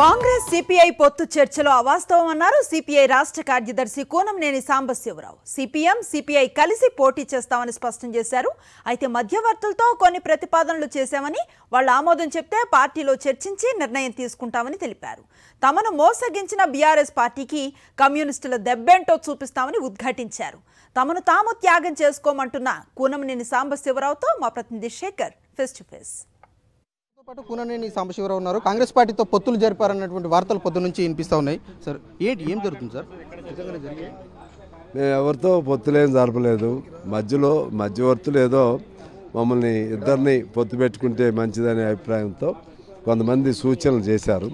Congress CPI పొత్తు చర్చలో అవాస్తవమన్నారు CPI రాష్ట్ర కార్యదర్శి కూనంనేని సాంబశివ రావు. సిపిఎం సిపిఐ కలిసి పోటీ చేస్తామని స్పష్టం చేశారు. అయితే మధ్యవర్తులతో కొన్ని ప్రతిపాదనలు చేశామని వాళ్ళ ఆమోదం చెప్తే పార్టీలో చర్చించి నిర్ణయం తీసుకుంటామని తెలిపారు. తమను మోసగించిన బీఆర్ఎస్ పార్టీకి కమ్యూనిస్టుల దెబ్బేంటో చూపిస్తామని ఉద్ఘాటించారు. తమను తాము త్యాగం చేసుకోమంటున్న కూనంనేని సాంబశివరావుతో మా ప్రతినిధి Shekar face to face. Koonamneni Sambasiva Rao ఉన్నారు. కాంగ్రెస్ పార్టీతో పొత్తులు జరిపారన్నటువంటి వార్తలు పొద్దు నుంచి వినిపిస్తూ ఉన్నాయి. సార్ ఏం జరుగుతుంది సార్? మేము ఎవరితో పొత్తులేం జరపలేదు. మధ్యవర్తులు ఏదో మమ్మల్ని ఇద్దరిని పొత్తు పెట్టుకుంటే మంచిదనే అభిప్రాయంతో కొంతమంది సూచనలు చేశారు.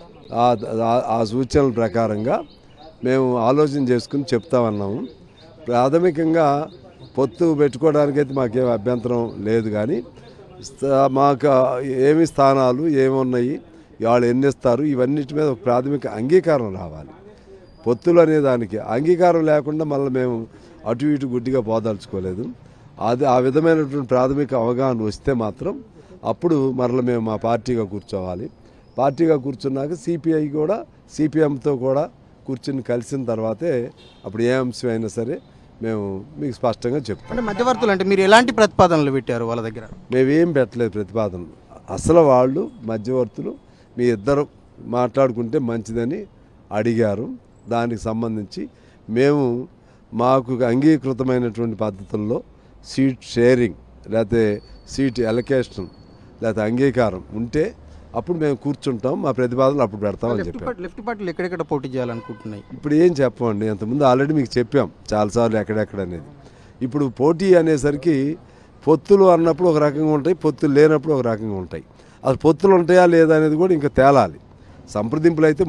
ఆ సూచనల ప్రకారంగా మేము ఆలోచన చేసుకుని చెప్తామన్నాము. ప్రాథమికంగా పొత్తు పెట్టుకోవడానికైతే మాకేం అభ్యంతరం లేదు, కానీ మాకు ఏమి స్థానాలు ఏమున్నాయి, వాళ్ళు ఎన్ని ఇస్తారు, ఇవన్నిటి మీద ఒక ప్రాథమిక అంగీకారం రావాలి. పొత్తులు అనే దానికి అంగీకారం లేకుండా మళ్ళీ మేము అటు ఇటు గుడ్డిగా పోదలుచుకోలేదు. అది ఆ విధమైనటువంటి ప్రాథమిక అవగాహన వస్తే మాత్రం అప్పుడు మరలా మేము మా పార్టీగా కూర్చోవాలి. పార్టీగా కూర్చున్నాక సిపిఐ కూడా సిపిఎంతో కూడా కూర్చుని కలిసిన తర్వాతే అప్పుడు ఏ అంశం అయినా సరే మేము మీకు స్పష్టంగా చెప్తాం. అంటే మధ్యవర్తులు అంటే మీరు ఎలాంటి ప్రతిపాదనలు పెట్టారు వాళ్ళ దగ్గర? మేమేం పెట్టలేదు ప్రతిపాదనలు. అసలు వాళ్ళు మధ్యవర్తులు మీ ఇద్దరు మాట్లాడుకుంటే మంచిదని అడిగారు. దానికి సంబంధించి మేము మాకు అంగీకృతమైనటువంటి పద్ధతుల్లో సీట్ షేరింగ్ లేకపోతే సీట్ ఎలకేషన్ లేకపోతే అంగీకారం ఉంటే అప్పుడు మేము కూర్చుంటాం, మా ప్రతిపాదనలు అప్పుడు పెడతామని చెప్పాం. లెఫ్ట్ పార్టీలు ఎక్కడెక్కడ పోటీ చేయాలనుకుంటున్నాయి? ఇప్పుడు ఏం చెప్పండి, అంతకుముందు ఆల్రెడీ మీకు చెప్పాం చాలాసార్లు ఎక్కడెక్కడ అనేది. ఇప్పుడు పోటీ అనేసరికి పొత్తులు అన్నప్పుడు ఒక రకంగా ఉంటాయి, పొత్తులు లేనప్పుడు ఒక రకంగా ఉంటాయి. అసలు పొత్తులు ఉంటాయా లేదా అనేది కూడా ఇంకా తేలాలి. సంప్రదింపులు అయితే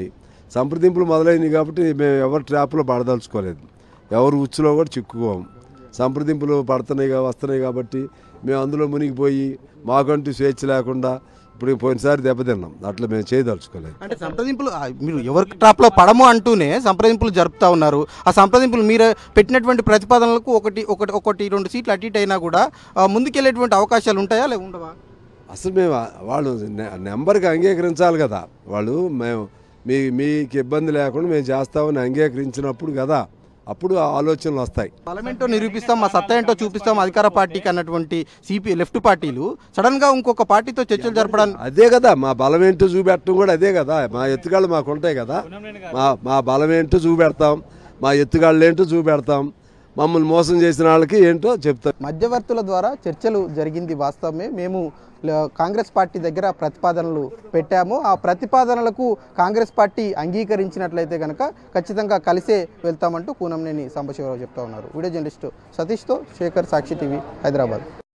మొదలైనవి కాబట్టి మేము ఎవరి ట్రాప్లో పడదలుచుకోలేదు, ఎవరు ఉచ్చులో కూడా చిక్కుకోము. సంప్రదింపులు వస్తున్నాయి కాబట్టి మేము అందులో మునిగిపోయి మాకంటూ స్వేచ్ఛ లేకుండా ఇప్పుడు పోయినసారి దెబ్బతిన్నాం. అట్లా మేము చేయదలుచుకోలేదు. అంటే సంప్రదింపులు మీరు ఎవరికి ట్రాప్లో పడము అంటూనే సంప్రదింపులు జరుపుతూ ఉన్నారు. ఆ సంప్రదింపులు మీరు పెట్టినటువంటి ప్రతిపాదనలకు ఒకటి రెండు సీట్లు అటు ఇటు అయినా కూడా ముందుకెళ్ళేటువంటి అవకాశాలు ఉంటాయా లేదా ఉండవా? అసలు మేము వాళ్ళు నెంబర్కి అంగీకరించాలి కదా. వాళ్ళు మీకు ఇబ్బంది లేకుండా మేము చేస్తామని అంగీకరించినప్పుడు కదా అప్పుడు ఆలోచనలు వస్తాయి. బలమేంటో నిరూపిస్తాం, మా సత్తా ఏంటో చూపిస్తాం అధికార పార్టీకి అన్నటువంటి లెఫ్ట్ పార్టీలు సడన్ గా ఇంకొక పార్టీతో చర్చలు జరపడానికి అదే కదా మా బలమేంటో చూపెట్టడం కూడా అదే కదా. మా ఎత్తుగాళ్ళు మాకు ఉంటాయి కదా, మా బలమేంటో చూపెడతాం, మా ఎత్తుగాళ్ళు ఏంటో చూపెడతాం, మమ్మల్ని మోసం చేసిన వాళ్ళకి ఏంటో చెప్తాం. మధ్యవర్తుల ద్వారా చర్చలు జరిగింది వాస్తవమే. మేము కాంగ్రెస్ పార్టీ దగ్గర ప్రతిపాదనలు పెట్టాము. ఆ ప్రతిపాదనలకు కాంగ్రెస్ పార్టీ అంగీకరించినట్లయితే కనుక ఖచ్చితంగా కలిసే వెళ్తామంటూ కూనంనేని సాంబశివరావు చెప్తా ఉన్నారు. వీడియో జర్నలిస్టు సతీష్తో శేఖర్, సాక్షి టీవీ, హైదరాబాద్.